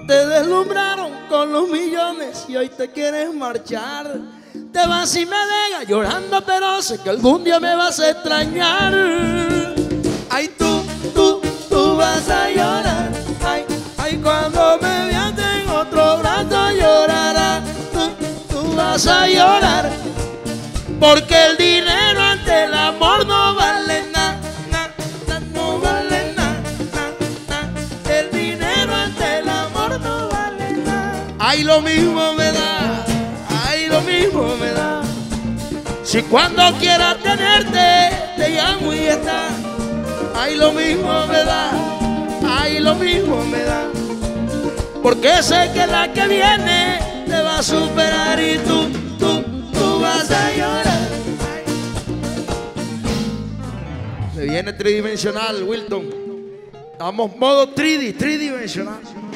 Te deslumbraron con los millones y hoy te quieres marchar. Te vas y me dejas llorando, pero sé que algún día me vas a extrañar. Ay, tú vas a llorar. Ay, ay, cuando me veas en otro brazo llorarás. Tú vas a llorar. Porque el dinero ante el amor no vale nada. No vale nada. El dinero ante el amor no vale nada. Ay, lo mismo me da. Ay, lo mismo me da. Si cuando quiera tenerte te llamo y está. Ay, lo mismo me da. Ay, lo mismo me da. Porque sé que la que viene te va a superar y tú vas a llorar. Se viene tridimensional, Wilton. Estamos modo tridimensional.